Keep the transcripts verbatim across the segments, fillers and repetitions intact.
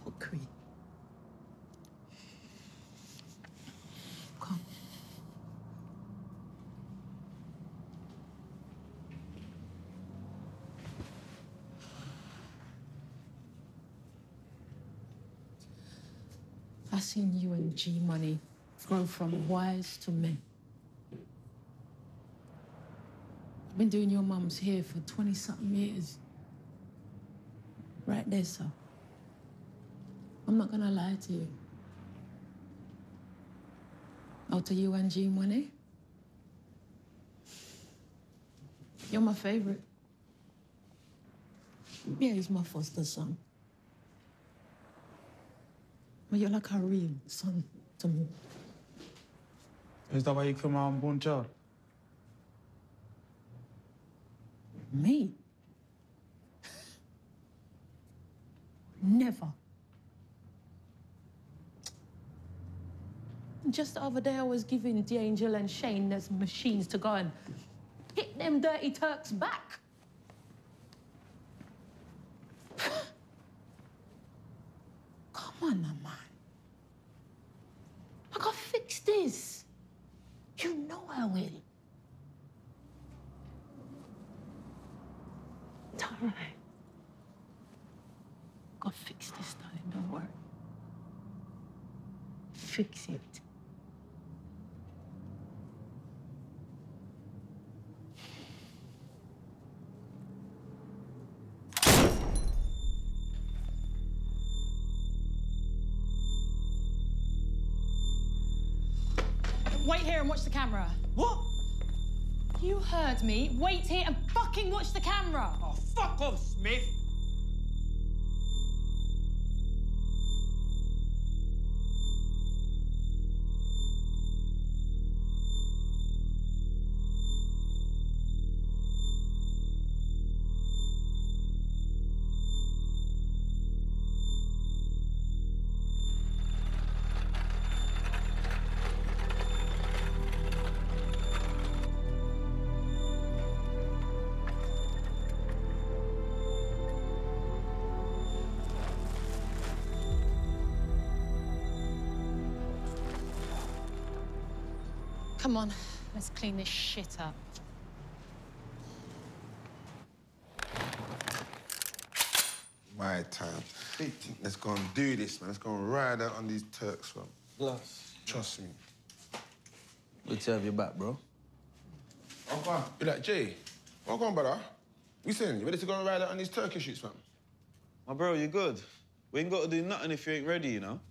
fuckery. Come. I've seen you and G Money grow from wise to men. I've been doing your mum's hair for twenty-something years. Right there, sir. I'm not gonna lie to you. Out of you and G Money, you're my favorite. Yeah, he's my foster son. But you're like a real son to me. Is that why you killed my unborn child? Me? Never. Just the other day, I was giving D'Angel and Shane those machines to go and hit them dirty Turks back. Come on now, man. I gotta fix this. You know I will. It's all right. Gotta fix this, darling, don't worry. Fix it. Wait here and watch the camera. What? You heard me. Wait here and fucking watch the camera. Oh, fuck off, Smith! Come on, let's clean this shit up. My time. Let's go and do this, man. Let's go and ride out on these Turks, man. Glass. Trust me. Good to have you back, bro. Okay. You like, Jay? What on, brother? We saying, you ready to go and ride out on these Turkish shoots, man? My bro, you good? We ain't got to do nothing if you ain't ready, you know?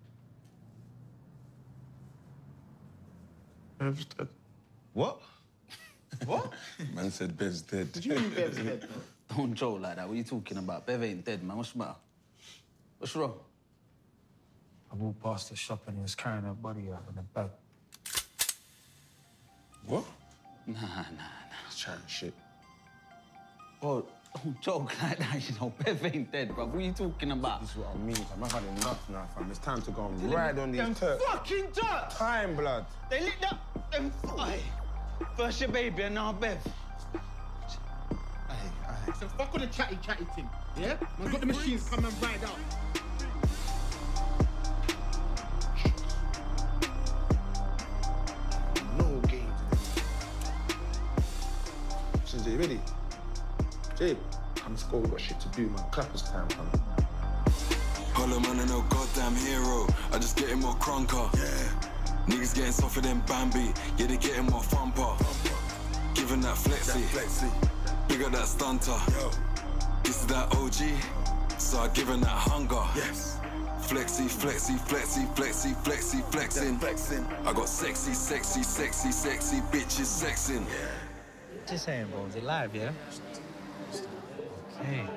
Bev's dead. What? What? Man said Bev's dead. Did you mean Bev's dead, bro? Don't joke like that. What are you talking about? Bev ain't dead, man. What's the matter? What's wrong? I walked past the shop and he was carrying her body out in a bag. What? Nah, nah, nah. He's chatting shit. Bro, don't joke like that, you know. Bev ain't dead, bro. What are you talking about? This is what I mean, fam. I've had enough now, fam. It's time to go and ride on these Turks. Fucking Turks! Time, blood. They lit up them fire. First your baby and now Bev. Aye, aye. So fuck on the chatty chatty thing, yeah? Man got the machines come and ride out. No game today. Since you ready? Jay, come to go. We've got shit to do, man. Clappers time, fam. Hollow man and no goddamn hero. I just getting more crunker. Yeah. Niggas getting softer than Bambi. Yeah, they getting more thumper. Giving that flexi. That flexi. Bigger that stunter. Yo. This is that O G. So I giving that hunger. Yes. Flexi, flexi, flexi, flexi, flexi, flexing. flexing. I got sexy, sexy, sexy, sexy bitches sexing. Yeah. Just saying, bro. Is it live, yeah? Okay.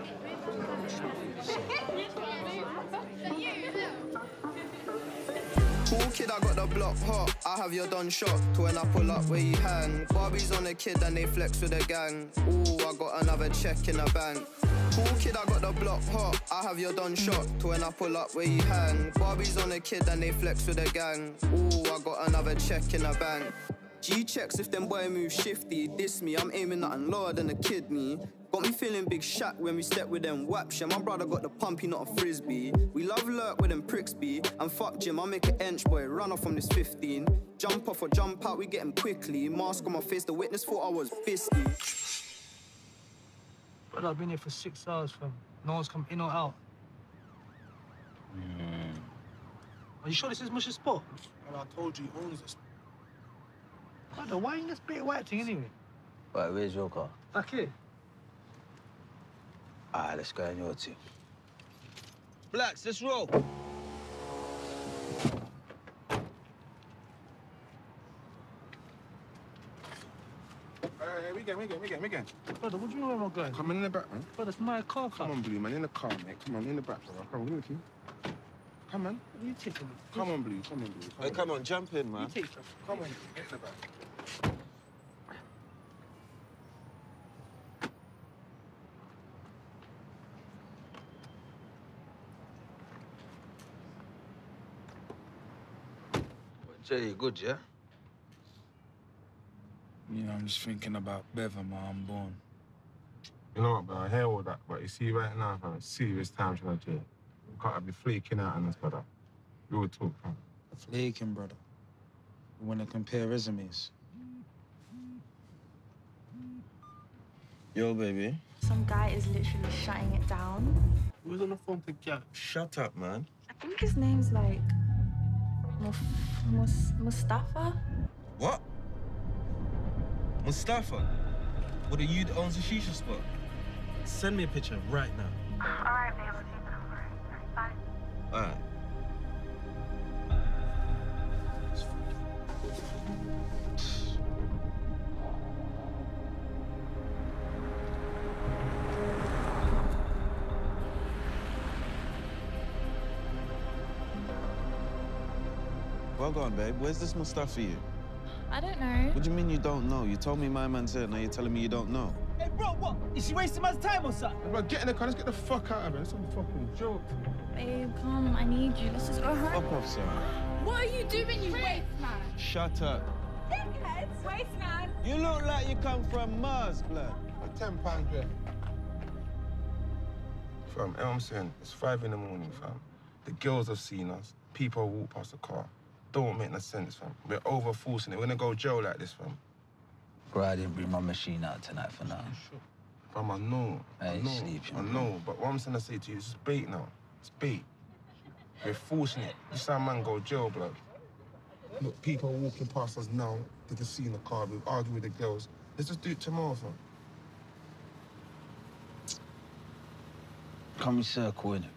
Cool kid, I got the block hot. I have your done shot to when I pull up where you hang. Barbies on the kid and they flex with the gang. Ooh, I got another check in the bank. Cool kid, I got the block hot. I have your done shot to when I pull up where you hang. Barbies on the kid and they flex with the gang. Ooh, I got another check in the bank. G checks if them boy move shifty. Diss me, I'm aiming nothing lower than a kidney. Got me feeling big Shaq when we step with them waps. Yeah, my brother got the pumpy, not a frisbee. We love lurk with them pricks be. And fuck Jim, I make an inch boy, run off from this fifteen. Jump off or jump out, we get him quickly. Mask on my face, the witness thought I was fisty. But I've been here for six hours, fam. No one's come in or out. Mm. Are you sure this is Mush's spot? Well, I told you, he owns this. Brother, why ain't this bit of white thing anyway? Right, where's your car? Back here. All right, let's go in your team. Blacks, let's roll. Hey, we get, we get, we get, we get. Brother, what do you know where I'm going? Come on in the back, man. Brother, it's my car, car. Come on, Blue, man, in the car, mate. Come on, in the back, bro. Come on, give me the key. Come, man. What are you taking me? Come on, Blue. Come on, Blue. Come Hey, on. come on, jump in, man. You take stuff. Come on, get in the back. Jay, you good, yeah? You know, I'm just thinking about Bev and my unborn. You know what, bro? I hear all that, but you see, right now, fam, it's serious time to Jay. You can't be flaking out on us, brother. Real talk, fam. Flaking, brother. We want to compare resumes. Yo, baby. Some guy is literally shutting it down. Who's on the phone to Gap? Shut up, man. I think his name's like Muf Mus Mustafa. What? Mustafa? What, are you that owns the shisha spot? Send me a picture right now. All right, babe, I'll take it over. Bye. All right. Well gone, babe. Where's this Mustafa for you? I don't know. What do you mean you don't know? You told me my man's here, now you're telling me you don't know. Hey, bro, what? Is she wasting my time or something? Bro, get in the car. Let's get the fuck out of here. It's a fucking joke. Babe, come. I need you. Let's just go home. Fuck off, son. What are you doing, you waste man? Shut up. Dickhead, waste man. You look like you come from Mars, blood. A ten pound drip. Fam, you know what I'm saying? It's five in the morning, fam. The girls have seen us. People walk past the car. Don't make no sense, fam. We're overforcing it. We're gonna go jail like this, fam. Bro, I didn't bring my machine out tonight for now. Fam, I know. I I ain't know. sleeping, I bro. know. But what I'm trying to say to you, it's bait now. It's bait. We're forcing it. This how man go jail, blood. Look, people are walking past us now. They can see in the car. We argue with the girls. Let's just do it tomorrow, fam. Come in circle, innit?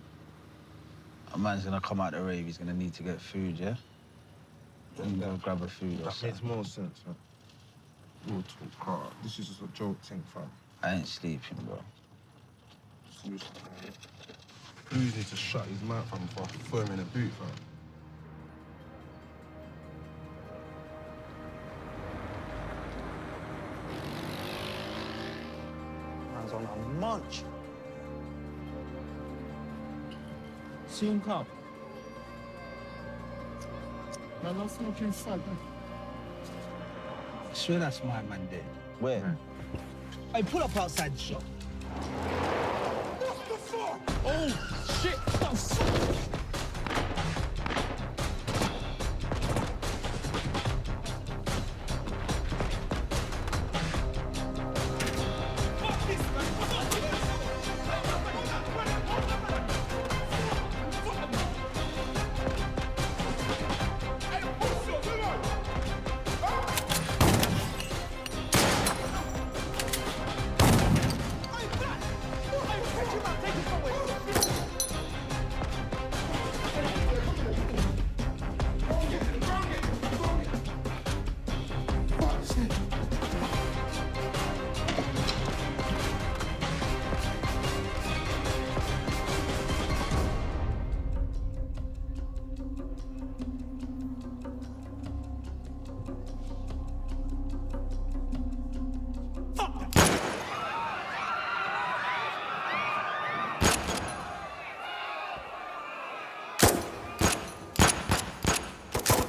A man's gonna come out the rave, he's gonna need to get food, yeah? And go grab a food or That something. makes more sense, man. Real talk, car. This is just a joke thing, fam. I ain't sleeping, bro. Seriously, man. Blues needs to shut his mouth, fam, before I throw him in a boot, fam. Man's on a munch. Soon come. Man, I'm smoking fag. I swear that's my man there. Where? Hey, pull up outside the shop. What the fuck? Oh, shit. Oh, fuck.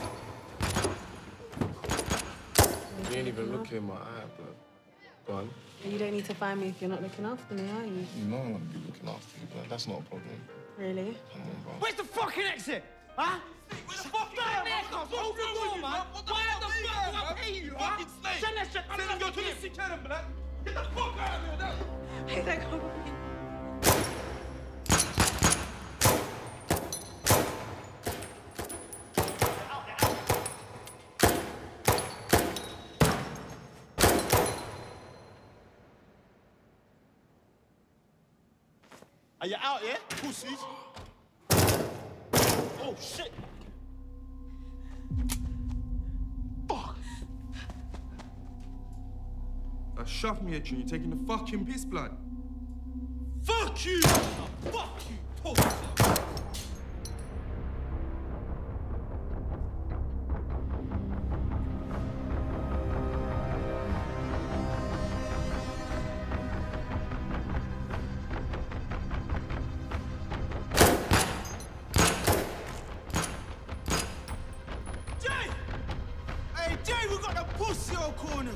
You ain't even looking in my eye, blood. Go on. You don't need to find me if you're not looking after me, are you? You know I'm gonna be looking after you, but that's not a problem. Really? Come on, bro. Where's the fucking exit? Huh? Where's the fucking exit? Open the door, man. Why the fuck do I pay you, huh? Send that shit. Send him go to the sick head, blood. Get the fuck out of here. Hey, that can't be. Are you out here, pussies? Oh, shit. Fuck. Uh, shove me at you. You're taking the fucking piss, blood. Fuck you! Fuck you, pussy. Corner.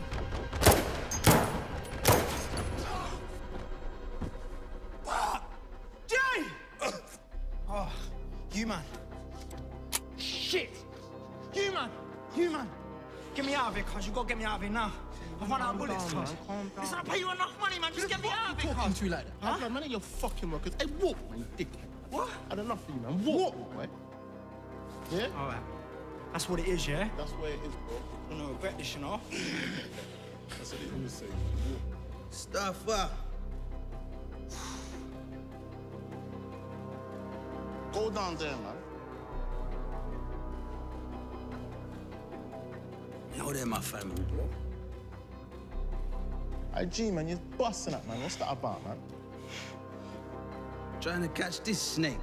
Jay! Oh, you man. Shit! You man! You man! Get me out of here, cuz. You gotta get me out of here now. I've run out of bullets, cuz. Listen, I pay you enough money, man. Just get me out of here, talking cuz. to you like that? Huh? Huh? Man, ain't your fucking workers. Hey, walk, man, you dickhead. What? I had enough of you, man. Walk, walk, right? Yeah? All right. That's what it is, yeah? That's what it is, bro. I'm gonna regret this, you know? That's what it is, say. Stuff up. Go down there, man. You know they're my family, bro. Hey, G, man, you're busting up, man. What's that about, man? Trying to catch this snake.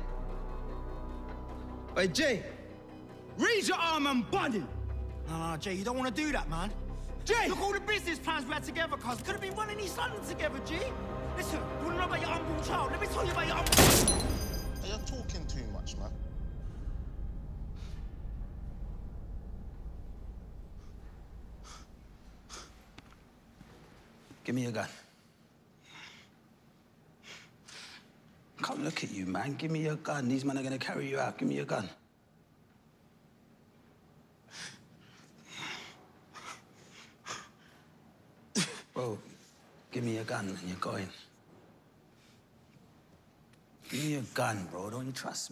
Hey, Jay, raise your arm and body. No, no, Jay, you don't want to do that, man. Jay! Look all the business plans we had together, cuz. Could have been running East London together, G. Listen, you want to know about your unborn child? Let me tell you about your unborn... Hey, you're talking too much, man. Give me your gun. Come look at you, man. Give me your gun. These men are going to carry you out. Give me your gun. Bro, give me your gun and you're going. Give me your gun, bro. Don't you trust me?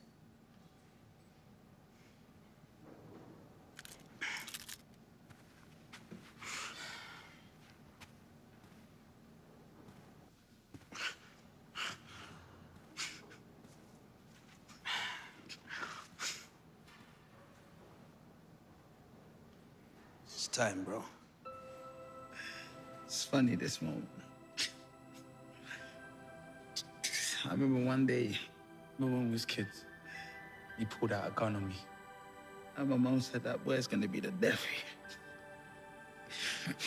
It's time, bro. It's funny, this moment. I remember one day, remember when we was kids, he pulled out a gun on me. And my mom said that boy's gonna be the death of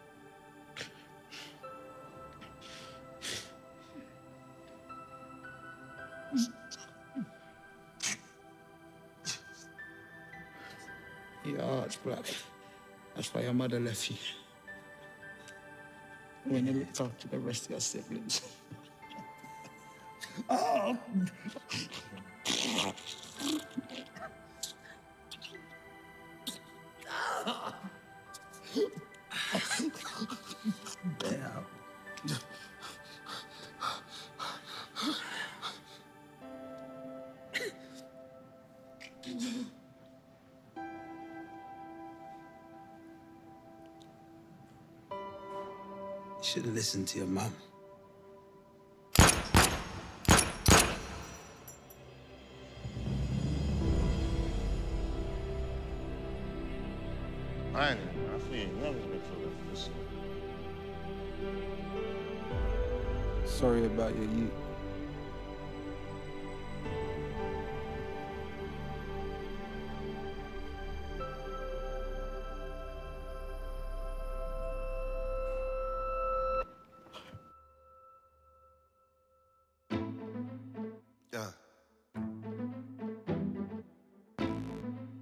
you. Your heart's black. That's why your mother left you. When you looked after the rest of your siblings. Oh! Damn. You should have listened to your mom. I ain't I feel you. Never been for this. Sorry about your youth. Yeah.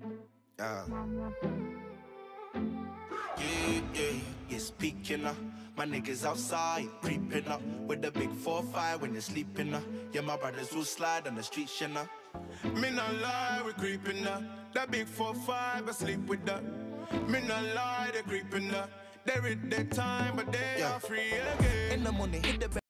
Yeah. Yeah, yeah, yeah, speaking of My niggas outside, creeping up with the big four five when you're sleeping up. Yeah, my brothers will slide on the street, you know. Me not lie, we creeping up. That big four five, I sleep with that. Me not lie, they creeping up. They read their time, but they Yeah. are free again. In the morning, hit the